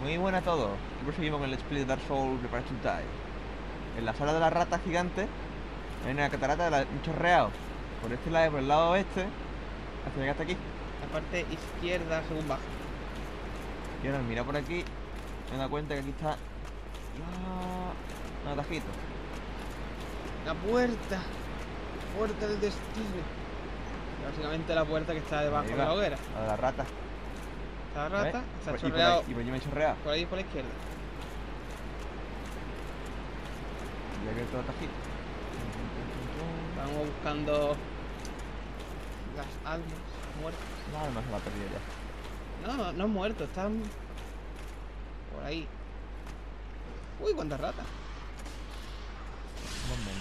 Muy buena a todos. Y proseguimos con el Let's Play de Dark Souls Preparation Time. En la sala de las ratas gigantes hay una catarata de un chorreado. Por este lado y por el lado oeste, hasta llegar hasta aquí. La parte izquierda según baja. Y ahora al mirar por aquí, me he dado cuenta que aquí está un atajito. La puerta. Puerta del destino. Básicamente la puerta que está debajo Ahí de va, la hoguera. la de la rata. Está la rata, está Y por chorreado. aquí, y por allí me he chorreado. Por ahí por la izquierda. Y aquí otro atajito. Estamos buscando las almas muertas. No, no se la ha perdido ya. No, no han muerto, están por ahí. Uy, cuántas ratas. Más o menos.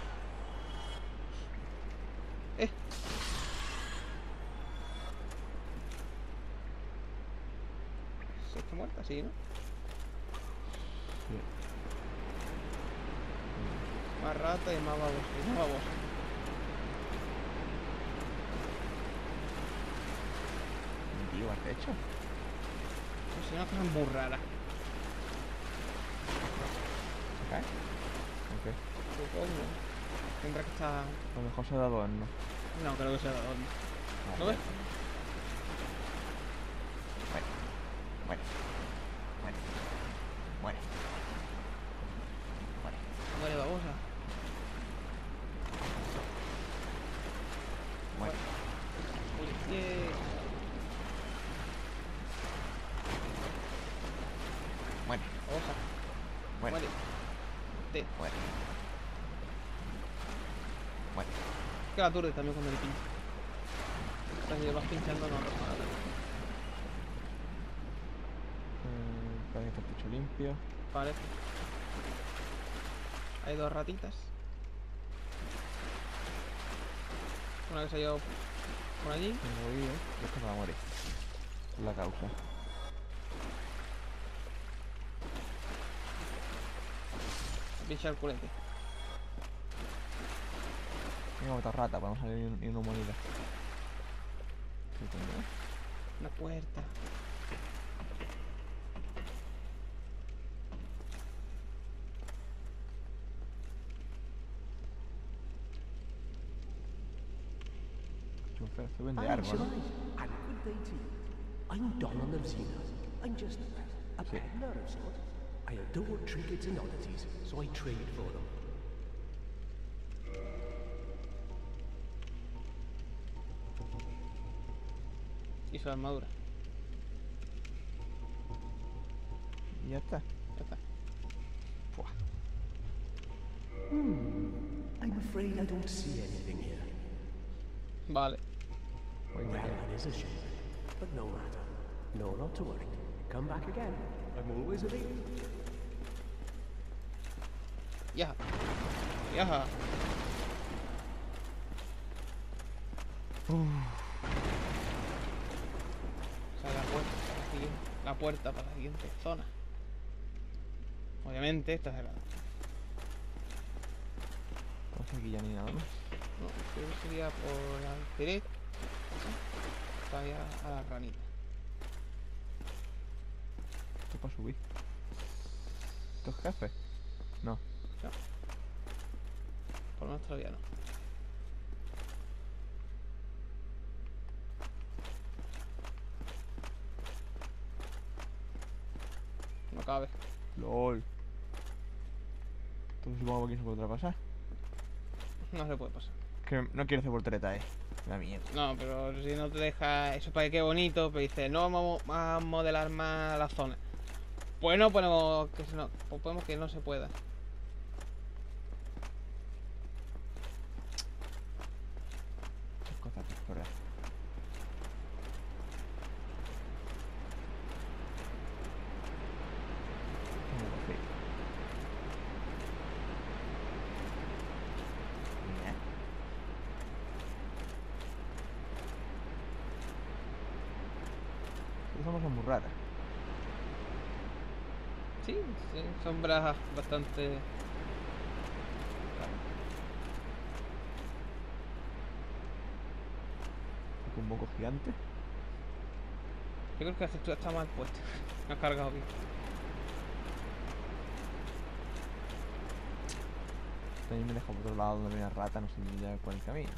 Sí, está muerta, sí, ¿no? Sí. Más rata y más babosa. Y más babosa. Tío, ¿qué has hecho? No sé, una cosa muy rara. ¿Se cae? Ok. Supongo. Tendrá que estar. A lo mejor se ha dado adorno. No, creo que sea de adorno. ¿Lo ves? Muere. Muere. Muere. Muere. Muere. Muere babosa. Muere. Uy, Muere. babosa. Muere. Muere. Te. Muere. Muere. Que la aturde también cuando le pincha. O sea, si le vas pinchando no pasa nada. Parece que está el techo limpio. Vale. Hay dos ratitas. Una que se ha ido por allí. Tengo oído. Y esta va a morir. Por la causa. Pincha el culete. Tengo otra rata para no salir ni una moneda. ¿Qué tengo? Una puerta. Se vende algo, ¿no? And good day to you. I'm Donald of Xenos. I'm just a peddler of sorts. I adore trinkets and oddities, so I trade for them. Y su armadura. Y ya está. Ya está. Buah. I'm afraid I don't see anything here. Vale. Voy Well, a that is a shame. But no matter. No, not to worry. Come back again. I'm always available. Ya. Ya. O sea, la puerta para la siguiente zona. Obviamente esta es la. No sé aquí ya ni nada más. No, creo que sería por la derecha. Vaya a la ranita. Esto es para subir. ¿Esto es jefe? No. No. Por lo menos todavía no. No cabe. LOL. Entonces supongo que aquí se podrá pasar. No se puede pasar. Que no quiero hacer voltereta, La mierda. No, pero si no te deja. Eso para que quede bonito, pero dice, no vamos a modelar más la zona. Pues no ponemos que no, pues ponemos que no se pueda. Muchas cosas que explorar. Mira. Estas son muy raras. Sí, sí, sombras bastante. Con un moco gigante. Yo creo que la textura está mal puesta. No has cargado bien. también me deja por otro lado donde hay una rata, no sé ya cuál es el camino.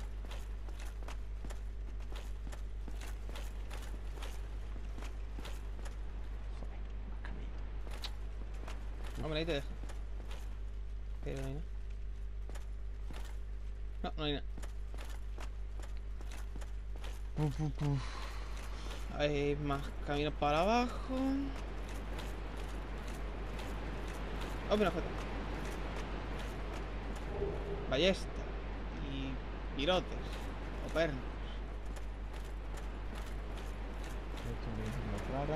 Joder, más camino. Hombre, ahí te dejo. Pero no hay nada. No, no hay nada. Hay más caminos para abajo. Oh, mira, foto. Ballesta. Y virotes. O pernos. Esto me dice una clara.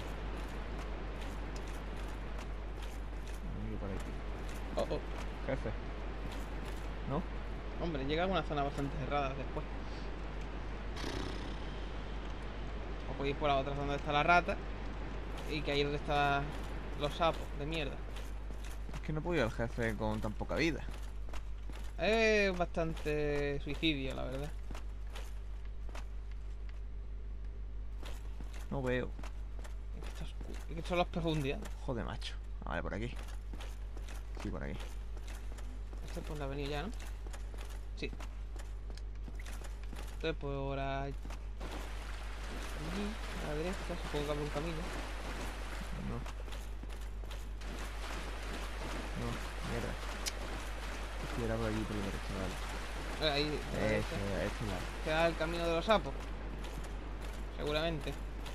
Amigo por aquí. Oh, oh. Jefe. ¿No? Hombre, llega a una zona bastante cerrada después. O podéis ir por la otra zona donde está la rata. Y que ahí es donde están los sapos de mierda. Es que no puedo ir al jefe con tan poca vida. Es bastante suicidio, la verdad. No veo. Es que está oscuro. Es que son las profundidades. Joder, macho. Ah, vale, por aquí. Sí, por aquí. Este es por la avenida ya, ¿no? Sí. Entonces por ahí. A la derecha, supongo que abre un camino. No. No, mierda. Si era por allí por la derecha, vale. Ahí, a la derecha. Este lado. Queda el camino de los sapos. Seguramente.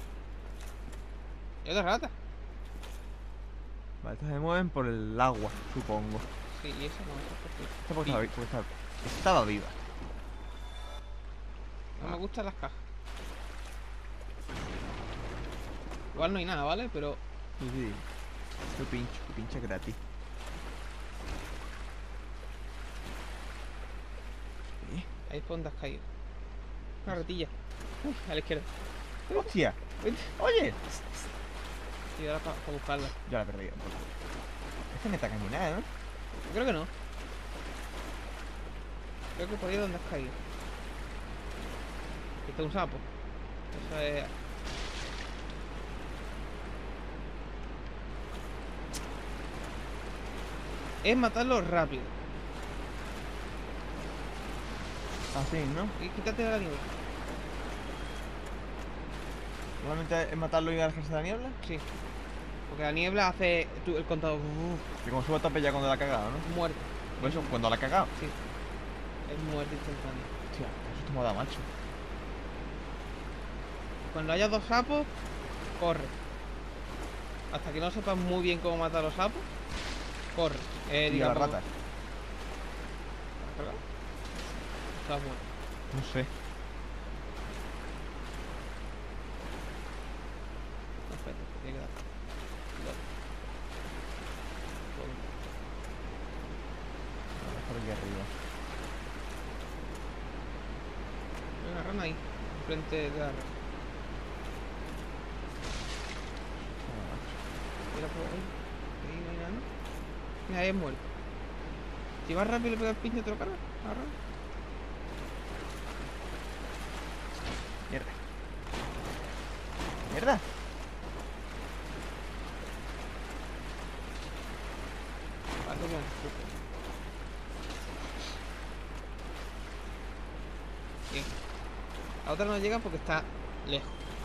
¿Y otra rata? Vale, estas se mueven por el agua, supongo. Sí, y esa no, esa es porque- Esta porque estaba viva. No me gustan las cajas. Igual no hay nada, ¿vale? Pero Sí, sí. Tu pincha gratis. ahí es por donde has caído. Una ratilla. Uy, a la izquierda. ¡Hostia! Vente. ¡Oye! Y ahora para buscarla. Ya la he perdido. Es que me está caminando, ¿no? Yo creo que no. Creo que por ahí es donde has caído. Aquí está un sapo. Eso es. Es matarlo rápido. Así, ¿no? Y quítate de la niebla. ¿Normalmente es matarlo y alejarse de la niebla? Sí. Porque la niebla hace el contador. Que como sube a tope ya cuando la ha cagado, ¿no? Muerte. Por eso, cuando la ha cagado. Sí. Es muerte instantánea. Hostia, eso te me ha dado, macho. Cuando haya dos sapos, corre. Hasta que no sepas muy bien cómo matar a los sapos, corre. Y a la Digamos- rata. ¿Has cargado? Estás muerto. No sé. No, espérate, tiene que dar. Cuidado. Por aquí arriba. Hay una rana ahí, enfrente de la rana. Mira por ahí. Ahí no hay nada, ¿no? Mira, ahí es muerto. Si vas rápido y le pegas el pinche, te lo cargas. Agarra. Mierda. Mierda. Vale, bueno. Bien. La otra no llega porque está lejos.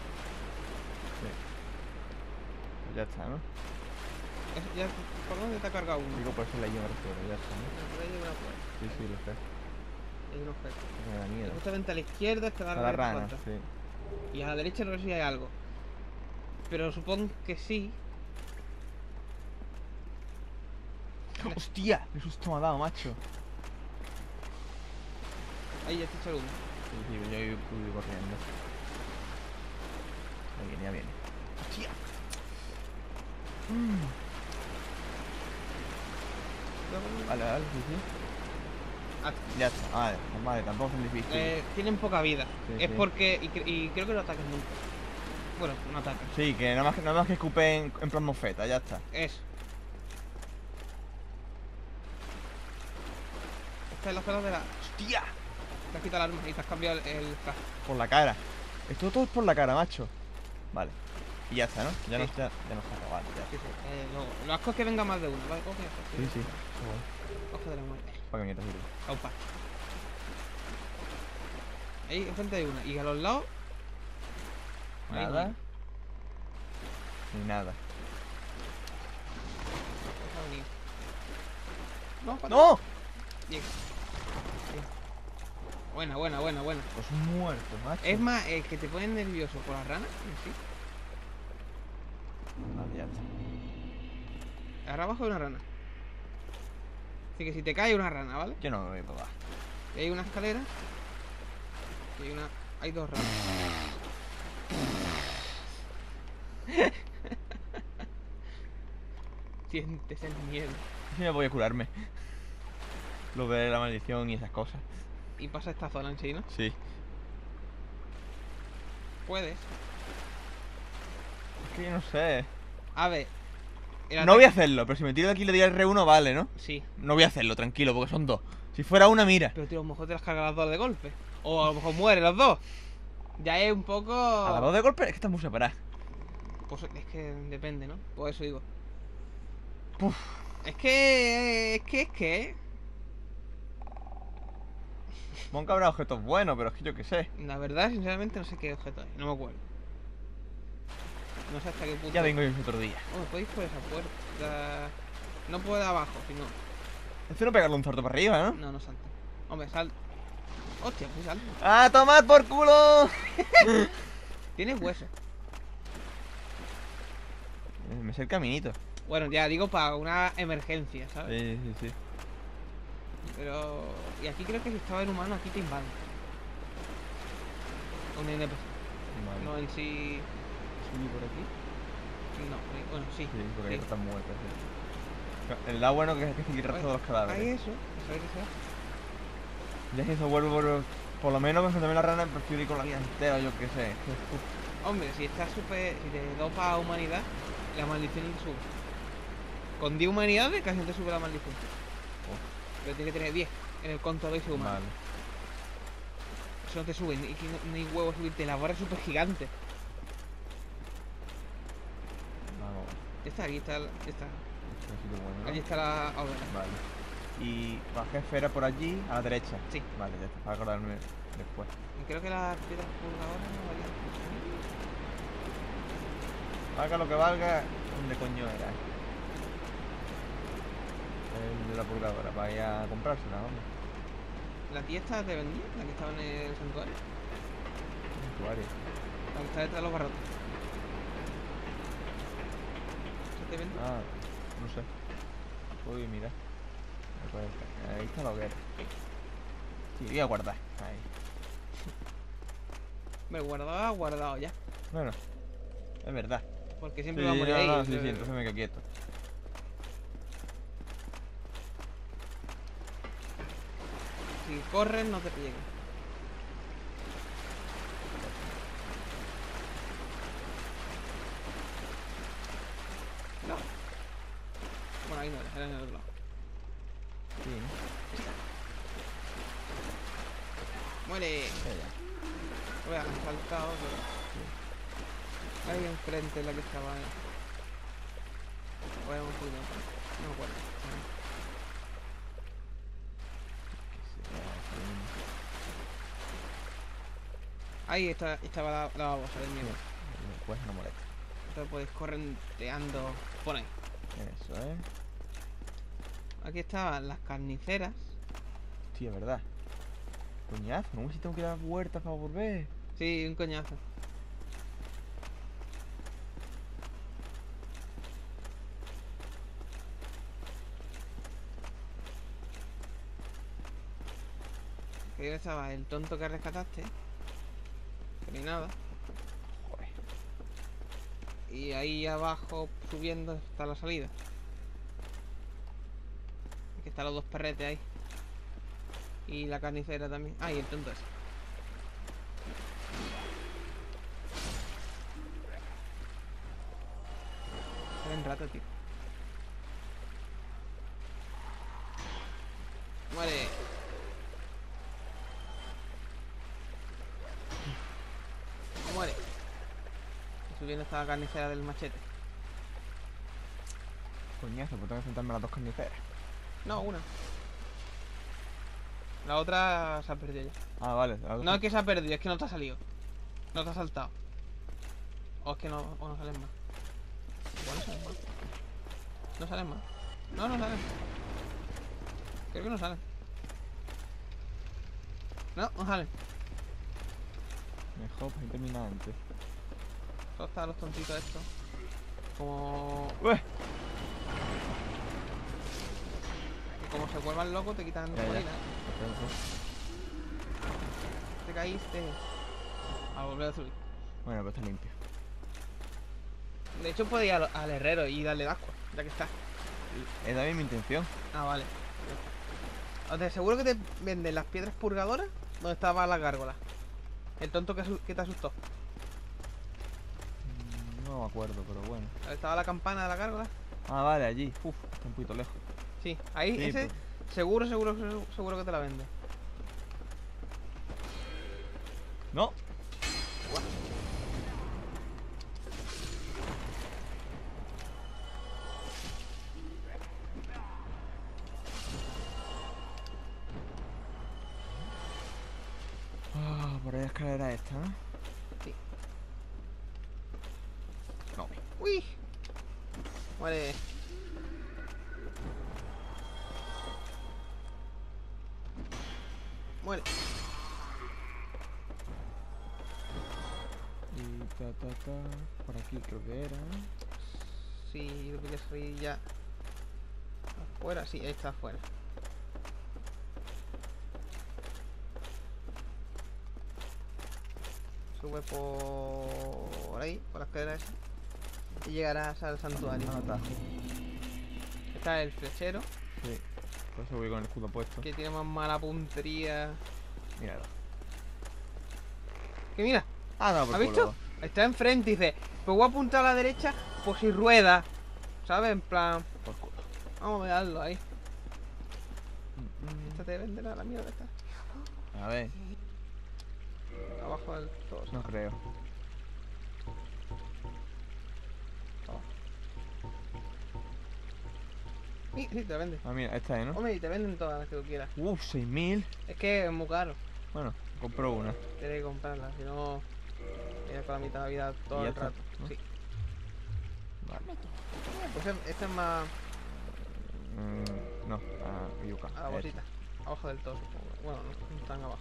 Pues ya está, ¿no? Ya, ¿por dónde te ha cargado uno? Digo, por eso la llevo refiero, ya está, ¿no? Por ahí hay una puerta. Sí, sí, lo sé. Hay un objeto. Me da miedo. Justamente a la izquierda está Está la rana, planta. sí. Y a la derecha no sé si hay algo. Pero supongo que sí. ¡Hostia! ¡Qué susto me ha dado, macho! Ahí ya te echa el humo. Sí, sí, yo voy corriendo. Ahí viene, ya viene. ¡Hostia! Vale, vale, sí, sí. Ah, Ya está, vale, pues vale, tampoco es tan difícil. tienen poca vida. Sí, Es sí. porque. Y creo que no atacan nunca. Bueno, no atacan. Sí, que nada más que escupen en plan mofeta, ya está. Eso. Esta es la zona de la. ¡Hostia! Te has quitado el arma y te has cambiado el casco. Por la cara. Esto todo es por la cara, macho. Vale. Y ya está, ¿no? Ya Sí. no está, ya no está, vale, ya. Sí, sí. Lo asco es que venga más de uno, ¿vale? Coge esto. Sí, sí. Ojo de la muerte. ¿Para qué mierda sirve? Aupa. Ahí enfrente hay una. Y a los lados. ahí no Nada. hay. Ni nada. Deja venir. No, para ¡No! Bien. Bien. Buena, buena, buena, buena. Pues un muerto, macho. Es más, el que te pone nervioso por las ranas. Sí. Vale, ya está. Ahora abajo hay una rana. Así que si te cae una rana, ¿vale? Yo no me voy para abajo. Y hay una escalera. Y hay una. Hay dos ranas. Sientes el miedo. Sí me voy a curarme. Lo de la maldición y esas cosas. Y pasa esta zona en sí, ¿no? Sí. Puedes. Es que yo no sé. A ver. el No voy a ataque- hacerlo, pero si me tiro de aquí y le doy al R1 vale, ¿no? Sí. No voy a hacerlo, tranquilo, porque son dos. Si fuera una, mira. Pero tío, a lo mejor te las cargas las dos de golpe. O a lo mejor mueren los dos. Ya es un poco. A las dos de golpe es que están muy separadas. Pues es que depende, ¿no? Por eso digo. Puf. Es que. Monk habrá objetos buenos, pero es que yo qué sé. La verdad, sinceramente, no sé qué objeto hay. No me acuerdo. No sé hasta qué punto. Ya vengo yo otro día. Oh, podéis por esa puerta. No puedo de abajo, sino. Esto no pegarle un salto para arriba, ¿no? No, no salta. Hombre, salta. Hostia, pues salta. ¡Ah, tomad por culo! Tienes hueso. Me sé el caminito. Bueno, ya digo para una emergencia, ¿sabes? Sí, sí, sí. Pero. Y aquí creo que si estaba en humano, aquí te invaden. Un NPC. Vale. No en sí. ¿Subí por aquí? No, bueno, sí. Sí, porque sí. ahí están muertos. Sí. El lado bueno que es que seguir rastro de los Hay cadáveres. eso, a ver qué sea. Ya que eso vuelvo, por lo menos cuando me la rana, prefiero ir con la vida entera, yo qué sé. Hombre, si estás super. Si te dopa a humanidad, la maldición te sube. Con 10 humanidades casi no te sube la maldición. Pero tiene que tener 10 en el contador y ser humano. Vale. Eso no te sube, ni, que no hay huevo a subirte. La barra es súper gigante. Vamos. Ya está, aquí está. Ya está. Este es un sitio bueno, ¿no? Allí está la hoguera. Vale. Y bajé esfera por allí, a la derecha. Sí. Vale, ya está, para acordarme después. Y creo que las piedras pulgadoras no valían. Valga lo que valga, ¿dónde coño era? El de la purgadora, para ir a comprársela, hombre. ¿La tía esta te vendía? ¿La que estaba en el santuario? Santuario. La que está detrás de los barrotes. ¿Esa te vendía? Ah, no sé. Uy, mira. Ahí está la hoguera. Sí, voy a guardar. Ahí. Me guardaba guardado ya. Bueno, es verdad. Porque siempre Sí, va a morir ahí. no, sí, sí, entonces me quedo quieto. Si corres no te llegan. No. Bueno, ahí no era en el otro lado. Sí, ¿no? ¡Muere! Ya, ya. Voy a saltado, pero. Ahí enfrente la que estaba. Voy a un poquito. No me acuerdo. Ahí estaba la babosa del miedo. Pues no molesta. Entonces podéis correnteando. Pon ahí. Eso, Aquí estaban las carniceras. Sí, es verdad. Coñazo, no sé si tengo que dar vueltas para volver. Sí, un coñazo. Que ahí estaba el tonto que rescataste. Que ni nada. Joder. Y ahí abajo subiendo está la salida. Aquí están los dos perretes ahí. Y la carnicera también. Ah, y el tonto ese. Salen rato, tío. Muere. Muere. Y subiendo está la carnicera del machete. Coñazo, pues tengo que enfrentarme a las dos carniceras. No, una. La otra se ha perdido ya. Ah, vale. la otra- No es que se ha perdido, es que no te ha salido. No te ha saltado. O es que no, o no salen más. Igual no salen más. No salen más. No, no salen. Creo que no salen. No, no salen. Mejor para terminar antes. Solo están los tontitos estos. Como... ¡Ueh! que como se vuelvan locos te quitan tu Ya. vida. Te caíste. A volver a subir. Bueno, pues está limpio. De hecho puedes ir al herrero y darle ascua, ya que está. Es también mi intención. Ah, vale. O sea, seguro que te venden las piedras purgadoras donde estaba la gárgola. El tonto que te asustó. No me acuerdo, pero bueno. Estaba la campana de la gárgola. Ah, vale, allí. Uf, está un poquito lejos. Sí, ahí, Sí, ese seguro que te la vende. ¡No! Ah, por ahí la escalera esta, ¿no? Sí. No. ¡Uy! Muere. Muere. Y por aquí creo que era, ¿no? Sí, lo que salir ya. Afuera, sí, ahí está afuera. Sube por ahí, por la escalera esa. Y llegarás al santuario. Ah, atajo. Está el flechero, Sí. Por eso voy con el escudo puesto. que tiene más mala puntería. Míralo. Que mira, Ah, no, por ¿has visto? culo. Está enfrente y dice, pues voy a apuntar a la derecha por si rueda. ¿Sabes? En plan, Por culo. vamos a darlo ahí. Esta te venderá la mierda esta. A ver, Abajo del todo. no creo. Sí, sí, te la vende. Ah, mira, esta es, ¿no? Hombre, y te venden todas las que tú quieras. 6.000. Es que es muy caro. Bueno, compro una. Tienes que comprarla, si no, tienes con la mitad de la vida todo Y ya el está, rato. ¿no? Sí. Vale. Pues este es más No, a yuca. a la bolsita. Abajo del todo, supongo. Bueno, no están abajo.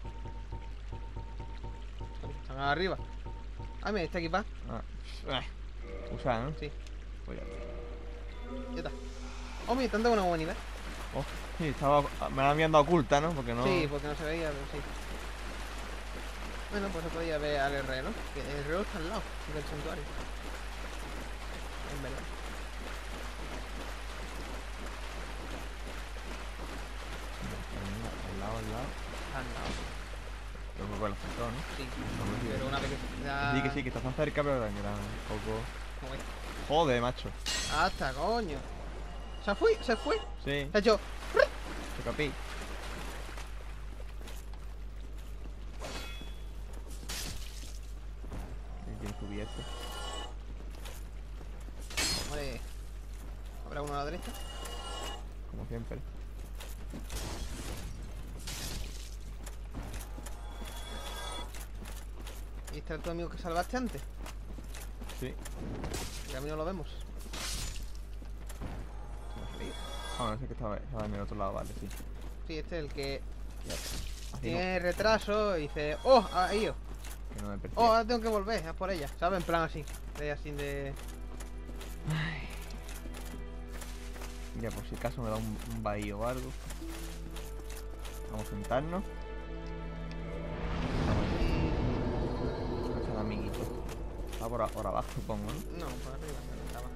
Están arriba. Ah, mira, está equipada. Usa, ¿no? Sí, Pues ya está. ya está. Oh, mira, tanto una buena nivel. Oh, sí, estaba. Me la habían dado oculta, ¿no? Porque no. Sí, porque no se veía, pero sí. Bueno, pues se podía ver al herrero. Que el herrero está al lado del santuario. En verdad. Al lado. Al lado. Pero fue con el centro, ¿no? Sí. Pero una vez que ya... Sí, que está tan cerca, pero era un poco. ¿Cómo es? Joder, macho. ¡Hasta, coño! ¿Se fue? ¿Se fue? Sí, Se ha hecho... se capí. Bien cubierto. Hombre... ¿Habrá uno a la derecha? Como siempre. ¿Y está tu amigo que salvaste antes? Sí. Y a mí no lo vemos. Ah, no sé que estaba en el otro lado, vale, sí. Sí, este es el que Ya está. Así tiene retraso y dice... ¡Oh! Ahí yo. no, que no me persigue. ¡Oh! Ahora tengo que volver a por ella. ¿Sabes? En plan así. Así de... Ya, por si acaso me da un bahío o algo. Vamos a sentarnos. ¿Dónde está el amiguito? Está por abajo, supongo, ¿no? No, por arriba. No estaba.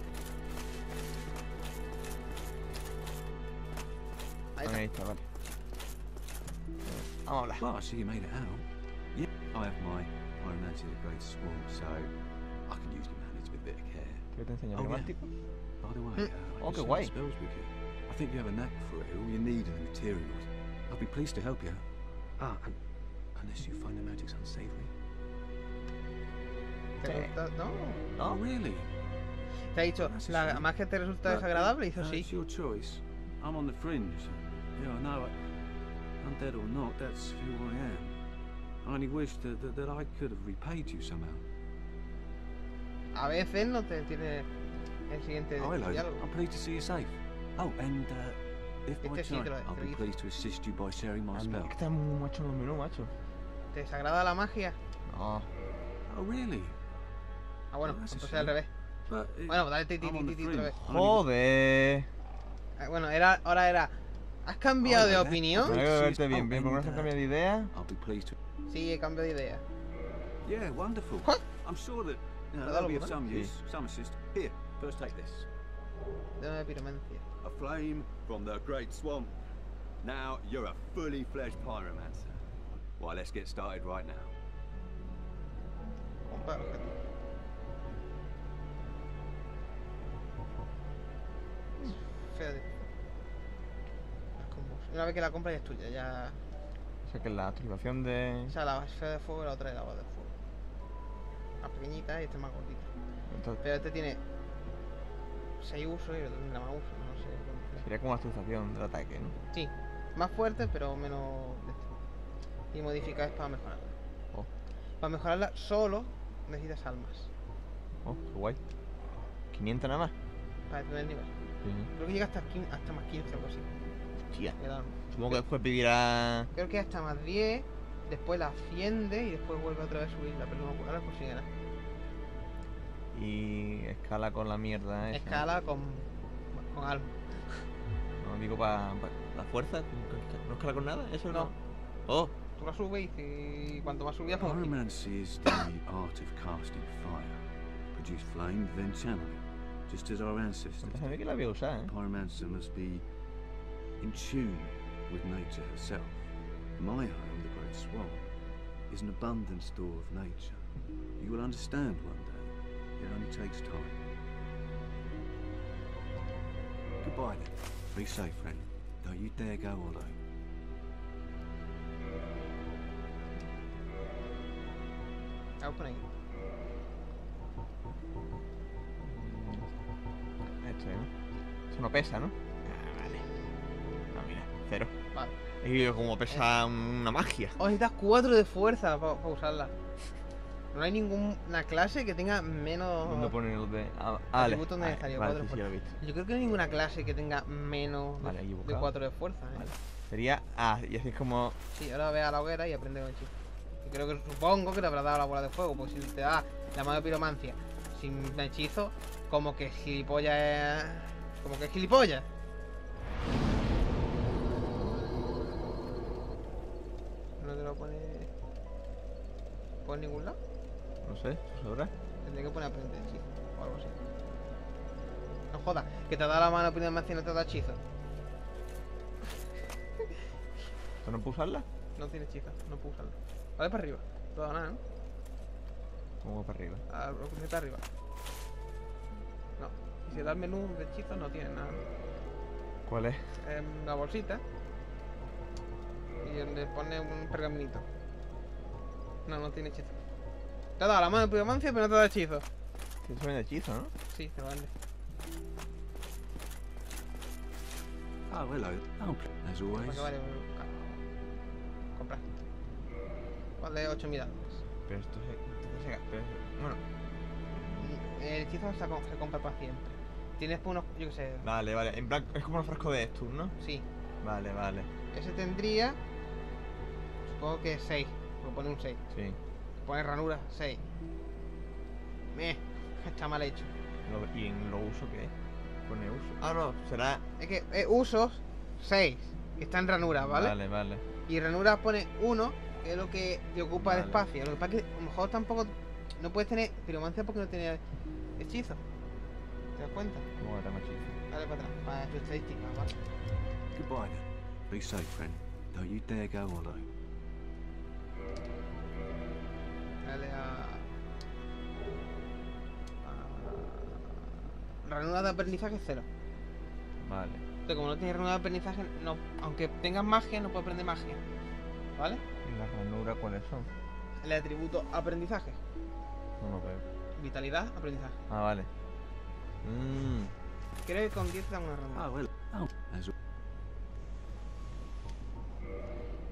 Ahí está. Ahí está, vale. Vamos a hablar. Well, I see you made it out. Yeah, I have my Pyromancy of the Great Swarm, so I can usually manage with a bit of care. ¿Qué te enseño? Oh, yeah. ¿Romántico? By the way, Oh, I qué just guay. some spells with you. I think you have a knack for it. All you need are the materials. I'll be pleased to help you. Unless you find the magic's unsavory. ¿Te Sí. gusta? No. Oh, really? Te ha dicho, That's a la shame. magia te resulta But, desagradable. Y hizo sí. It's your choice. I'm on the fringe. Yeah, I know. Undead or not, that's who I am. I only wish that I could have repaid you somehow. A veces no te tiene el siguiente Oh, hello. diálogo. I'm pleased to see you safe. Oh, and if by Este sí te chance, lo- I'll te be lo pleased to assist you by sharing my A mí spell. es que está muy macho en el menú, macho. ¿Te desagrada la magia? No. Oh, really? Ah, bueno, Oh, that's a entonces al shame. revés. But Bueno, dale ti I'm on the otra fringe. vez. Only- Joder. Bueno, ahora era. ¿Has cambiado de Hola, opinión? Tengo que verte bien, Oh, bien, porque no se and, cambia de idea. I'll be pleased to. Sí, he cambiado de idea. Yeah, wonderful. What? I'm sure that Pero that'll be dalo, of some Sí. use, some assist. Here, first take this. De piromancia. A flame from the Great Swamp. Now you're a fully fledged pyromancer. Well, let's get started right now. Comprar objeto. Fíjate. Las combos. Una vez que la compras ya es tuya, ya. O sea que la actualización de. O sea, la esfera de fuego y la otra es la bola de fuego. Más pequeñita y esta es más gordita. Entonces, Pero este tiene 6 usos y el otro tiene más usos, no sé. cuánto. sería como la actualización del ataque, ¿no? Sí, más fuerte pero menos de este. Y modificar es para mejorarla. Oh, Para mejorarla solo necesitas almas. oh, qué guay. 500 nada más. Para el primer nivel. Creo que llega hasta más 15 o algo así. Hostia. El alma. Supongo que después pedirá. Creo que hasta más 10, después la asciende y después vuelve otra vez a subirla, pero no me acuerdo, ahora pues sí era. Y escala con la mierda esa. Escala con alma. No digo para la fuerza. ¿No escala con nada? ¿Eso no? No. Oh, Tú la subes y cuanto más subías, más Pyromancy is the art of casting fire. Produce flame, then channel it, just as our ancestors pues a mí did. que la voy a usar, ¿eh? Pyromancer must be in tune with nature herself. My home, the Great Swamp, is an abundant store of nature. You will understand one day. It only takes time. Goodbye then. Be safe, friend. Don't you dare go alone. Vamos por ahí. Este, ¿no? Eso no pesa, ¿no? Ah, vale. No, mira, 0. Vale. Y como pesa una magia. Oh, necesitas 4 de fuerza para usarla. No hay ninguna clase que tenga menos. ¿Dónde pone el de.? Ah, vale. atributos Vale, necesarios, vale, 4 sí, de sí, lo he fuerza. visto. Yo creo que no hay ninguna clase que tenga menos Vale, de equivocado. 4 de fuerza, ¿eh? Vale. Sería. Ah, y así es como. Sí, ahora ve a la hoguera y aprende con hechizo. Y creo que supongo que te habrá dado la bola de fuego, pues si te da la mano de piromancia sin hechizo, como que gilipollas es. Como que es gilipollas. No te lo pone por ningún lado. No sé, ¿eso sabrá? Tendría que poner aprender hechizo o algo así. No jodas, que te da la mano de piromancia y no te da hechizo. ¿Esto no puedo usarla? No tiene hechizo, no puedo usarlo. Vale para arriba, no da nada, ¿no? ¿Cómo va para arriba? A lo que está arriba. No. Y si da el menú de hechizos no tiene nada. ¿Cuál es? La bolsita. Y donde pone un pergaminito. No, no tiene hechizo. Te ha dado la mano de piromancia pero no te da hechizo. Que eso viene de hechizo, ¿no? Sí, te lo vende. Oh, hello. Oh, as always. ¿Para qué vale? Comprar. Vale 8.000 almas. Pero esto bueno, El hechizo se compra para siempre. Tienes por unos, yo qué sé. vale, vale. En plan, es como un frasco de estos, ¿no? Sí. Vale, vale. Ese tendría. Supongo que 6. Porque pone un 6. Sí. Pone ranura 6. Está mal hecho. ¿Y en lo uso qué? Pone uso. Ah, no, será. Es que usos 6. Que está en ranura, ¿vale? Vale, vale. Y ranura pone 1, que es lo que te ocupa el Vale. espacio. Lo que pasa es que a lo mejor tampoco. No puedes tener piromancia porque no tiene hechizo. ¿Te das cuenta? ¿Cómo tengo hechizo? Dale para atrás, para tu estadística, ¿vale? Goodbye then. Be safe, friend. Don't you dare go alone. Dale ranura de aprendizaje 0. Vale. Entonces, como no tienes ranura de aprendizaje, no, aunque tengas magia, no puedes aprender magia. ¿Vale? ¿Y las ranuras cuáles son? El atributo aprendizaje. No lo veo. Vitalidad, aprendizaje. Ah, vale. Creo que con 10 te dan una ranura. Oh, well. Oh, as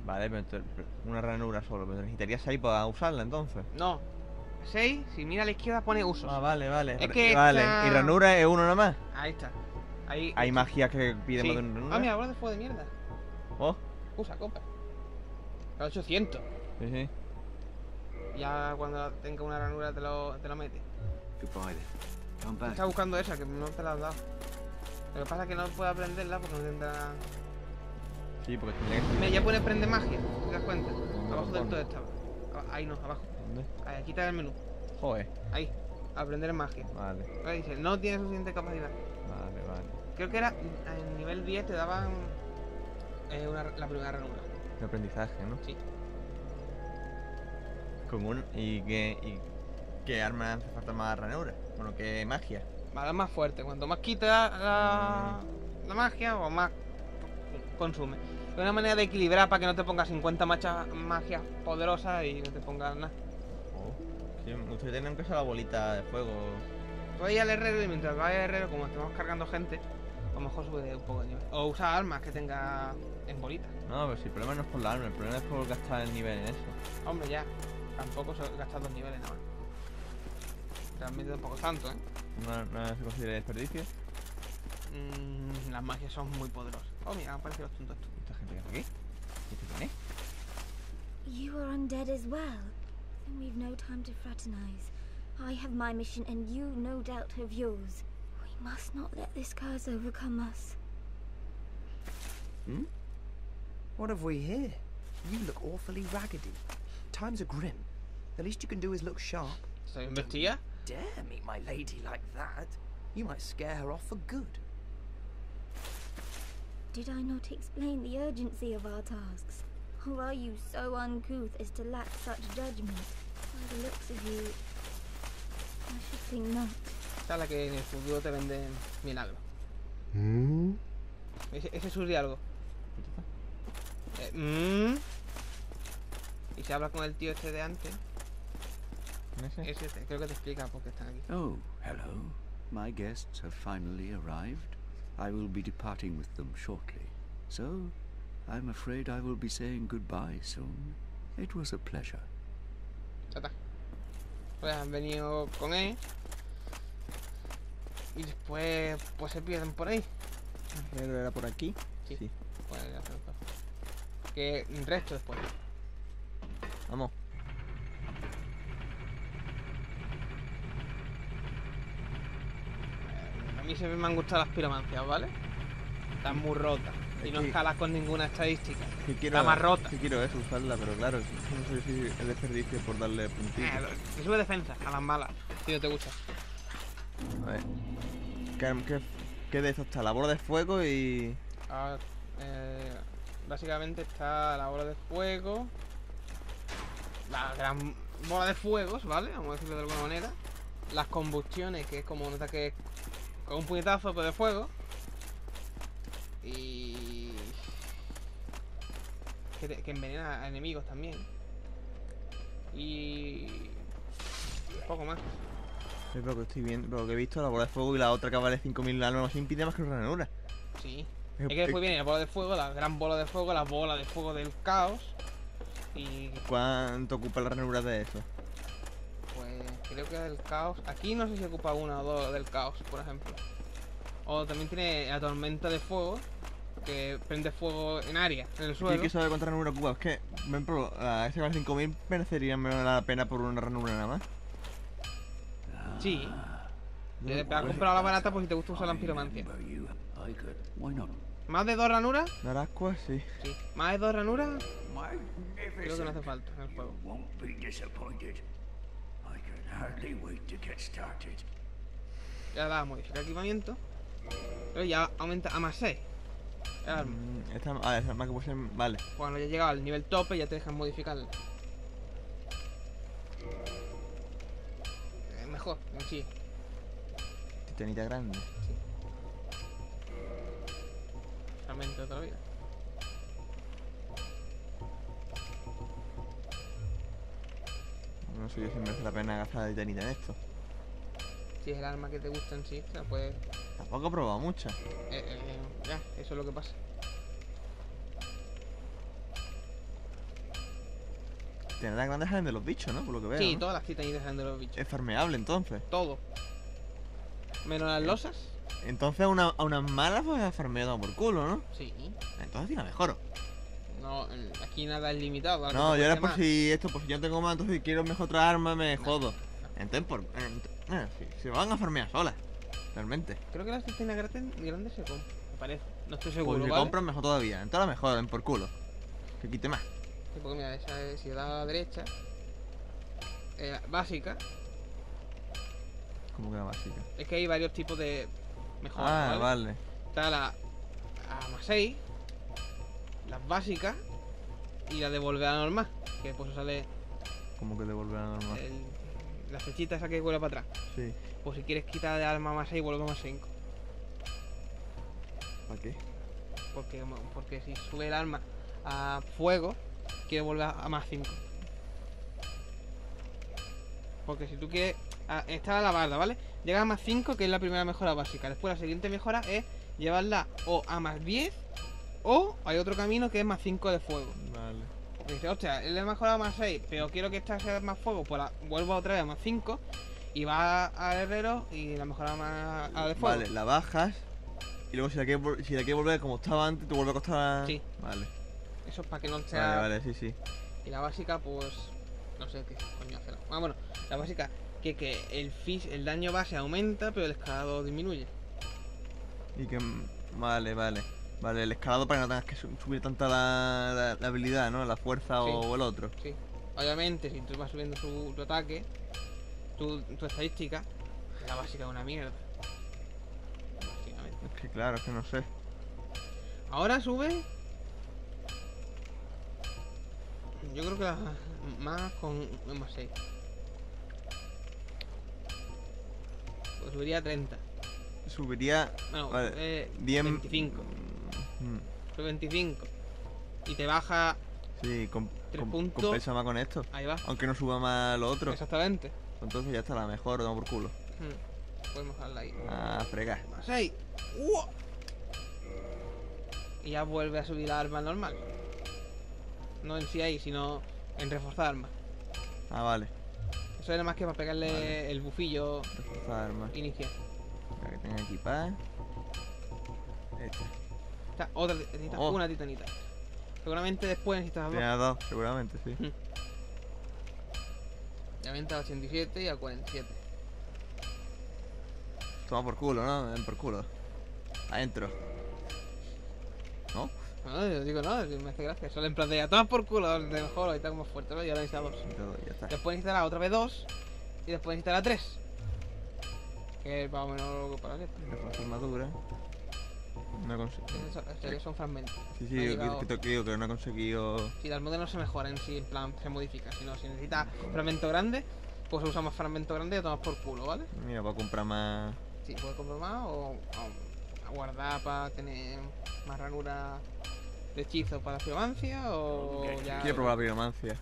Vale, pero una ranura solo. Pero necesitaría 6 para usarla entonces. No. 6, si mira a la izquierda pone usos. Ah, vale, vale. Es que vale. esta- ¿Y ranura es uno nomás? Ahí está. Ahí. Hay magias que piden Sí. más de una ranura. Ah, mira, bola de fuego de mierda. Oh, Usa copa. Cada 800. sí, sí. Ya cuando tenga una ranura te lo mete. Goodbye then. Come back. Está buscando esa, que no te la has dado. Lo que pasa es que no puede aprenderla porque no tendrá. Sí, porque tendría que Mira, ya puede aprender magia, ¿te das cuenta? ¿Dónde Abajo lo del pone? todo estaba. Ahí no, abajo. ¿Dónde? Ahí, aquí está el menú. Joder. Ahí. Aprender magia. Vale, Ahí dice, no tiene suficiente capacidad. vale, vale. Creo que era en nivel 10 te daban la primera ranura. De aprendizaje, ¿no? Sí. Con un... ¿Y qué arma hace falta más ranura? Bueno, ¿qué magia? Vale, más fuerte. Cuanto más quita la magia, o más consume. Es una manera de equilibrar para que no te pongas 50 magias poderosas y no te pongas nada. Oh. Sí, ustedes tienen que usar la bolita de fuego. Tú ahí al herrero y mientras vaya al herrero, como estamos cargando gente, a lo mejor sube un poco de nivel. O usa armas que tenga en bolita. No, pero si el problema no es por la arma, el problema es por gastar el nivel en eso. Hombre, ya. Tampoco gastas 2 niveles nada más. Realmente tampoco es tanto, ¿eh? No se considera desperdicio. Las magias son muy poderosas. Oh, mira, han aparecido los tontos estos. ¿Esta gente que hace aquí? ¿Qué tiene? You are undead as well. Then we've no time to fraternize. I have my mission and you no doubt have yours. We must not let this curse overcome us. Hmm? What have we here? You look awfully raggedy. Times are grim. The least you can do is look sharp. ¿Se investiga? Dare meet my lady like that. You might scare her off for good. Did I not explain the urgency of our tasks? Or are you so uncouth as to lack such judgment? By the looks of you, I should think not. Esta es la que en el futuro te vende milagros. Hmm? Ese es su diálogo. Y se habla con el tío este de antes. Ese creo que te explica por qué están aquí. Oh, hello. My guests have finally arrived. I will be departing with them shortly. So, I'm afraid I will be saying goodbye soon. It was a pleasure. Ya está. Pues han venido con él. Y después pues se pierden por ahí. ¿El herrero era por aquí? Sí. Sí. Pues ya está. Que el resto después. Vamos. A mí siempre me han gustado las piromancias, ¿vale? Están muy rotas. Y no que- escalas con ninguna estadística. Sí quiero, Está más rota. Sí quiero eso, usarla, pero claro, no sé si es desperdicio por darle puntitos. Te sube defensa a las malas, si no te gusta. A ver. ¿Qué de esto está? La bola de fuego y... A ver, básicamente está la bola de fuego. La gran bola de fuegos, ¿vale? Vamos a decirlo de alguna manera. Las combustiones, que es como un ataque con un puñetazo pero de fuego. Y... que envenena a enemigos también. Y... un poco más. Sí, pero que estoy viendo, pero que he visto la bola de fuego y la otra que vale 5000 almas más impide más que una ranura. Sí. Es que después viene la bola de fuego, la gran bola de fuego, la bola de fuego del caos. Y ¿Cuánto ocupa la ranura de eso? pues creo que del caos. Aquí no sé si ocupa una o dos del caos, por ejemplo. O también tiene la tormenta de fuego, que prende fuego en área, en el ¿Qué suelo. que saber cuánta ranura ocupa? Es que, por ejemplo, a ese vale 5000 merecería la pena por una ranura nada más. Sí. Te has comprado la barata pues si te gusta usar la piromancia. Why not? ¿Más de 2 ranuras? Narascua, sí. Sí. ¿Más de 2 ranuras? Creo que no hace falta en el juego. Won't be disappointed. I can hardly wait to get started. Ya da a modificar equipamiento. Pero ya aumenta a más 6. El arma. Esa arma que puede ser... Vale. Cuando ya llegado al nivel tope ya te dejan modificarla. Es mejor, en sí. Titanita grande. Realmente de toda la vida. No sé yo si merece la pena gastar titanita en esto. Si es el arma que te gusta en sí, te la puedes... Tampoco he probado muchas. ya, eso es lo que pasa. titanetas grandes salen de los bichos, ¿no? Por lo que veo. Sí, ¿no? todas las titanitas salen de los bichos. Es farmeable entonces. Todo. Menos las losas. Entonces a unas malas pues a farmeado por culo, ¿no? Sí. Entonces sí la mejoro. No, aquí nada es limitado. algo No, te yo era cueste por más. si esto, por si yo no tengo más, entonces si quiero mejor otra arma me jodo. Entonces si van a farmear solas, realmente. Creo que las titanitas grandes se compran, me parece. No estoy Pues seguro, si ¿vale? compran mejor todavía. Entonces la mejoran por culo. Que quite más. Sí, porque mira, esa es, si le das a la derecha, básica, Como que la básica. es que hay varios tipos de mejoras, Ah, vale. Está la más 6, las básicas y la de volver a la normal, que pues sale Como que devolver a la normal. la flechita esa que vuelve para atrás. Sí. Pues si quieres quitar de arma más 6, vuelve a más 5. ¿Para qué? Porque si sube el arma a fuego, quiere volver a más 5. Porque si tú quieres... Está la barda, ¿vale? Llega a más 5, que es la primera mejora básica. Después la siguiente mejora es llevarla o a más 10, o hay otro camino que es más 5 de fuego. Vale. Porque dice, hostia, él le ha mejorado más 6, pero quiero que esta sea más fuego, pues la vuelvo otra vez a más 5. Y va al herrero y la mejora más a de fuego. Vale, la bajas. Y luego si la quieres volver como estaba antes, te vuelve a costar. Sí. Vale. Eso es para que no sea... Vale, sí, sí. Y la básica, pues... No sé qué coño hace. Bueno, la básica, que el daño base aumenta, pero el escalado disminuye. Y que. Vale, vale. Vale, el escalado para que no tengas que subir tanta la habilidad, ¿no? La fuerza Sí. o el otro. Sí. Obviamente, si tú vas subiendo tu ataque, tu estadística, la básica es una mierda. Básicamente. Es que claro, es que no sé. Ahora sube... Yo creo que la más con más 6. Pues subiría a 30. Subiría. No, Vale. 10. 25. Mm, Sube 25. Y te baja... sí, 3 puntos. compensa más con esto. Ahí va. Aunque no suba más lo otro. Exactamente. Entonces ya está la mejor, damos por culo. Podemos dejarla ahí. Ah, fregar. Más 6. ¡Uah! Y ya vuelve a subir la arma normal. No en sí ahí, sino en reforzar armas. Ah, vale. Eso era más que para pegarle Vale. el bufillo Reforzar armas. inicial. Para que tenga equipada. Esta. Esta otra necesitas Oh. una titanita. Seguramente después necesitas dos. Tenía dos, seguramente, sí. Y aumenta a 87 y a 47. Toma por culo, ¿no? Ven por culo. Adentro. ¿No? No, yo digo no, me hace gracia. Solo en plan de ya tomas por culo, de mejor, ahorita como fuerte, ¿no? Y ahora necesita 2. Y todo, ya está. Después necesitará otra vez 2 y después necesitará 3. Que es más o menos lo que para esto. Reforzar armadura. No he conseguido. Estos son fragmentos. Sí, No sí, ha yo llegado- que te digo que no he conseguido. Si el modelo no se mejora en sí, en plan se modifica, sino si necesita fragmento grande, pues usa más fragmento grande y lo tomas por culo, ¿vale? Mira, voy a comprar más. Sí, puedes comprar más o a guardar para tener más ranura de hechizo para la pyromancia o ya... Quiero probar la piromancia.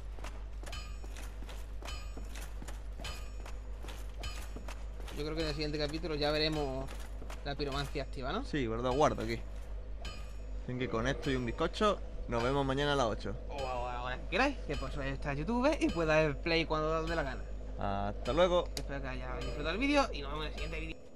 Yo creo que en el siguiente capítulo ya veremos la piromancia activa, ¿no? Sí, guardo aquí. Así que con esto y un bizcocho, nos vemos mañana a las 8. O ahora que queráis, que pues está YouTube y pueda dar play cuando os dé la gana. Hasta luego. Espero que hayáis disfrutado el vídeo y nos vemos en el siguiente vídeo.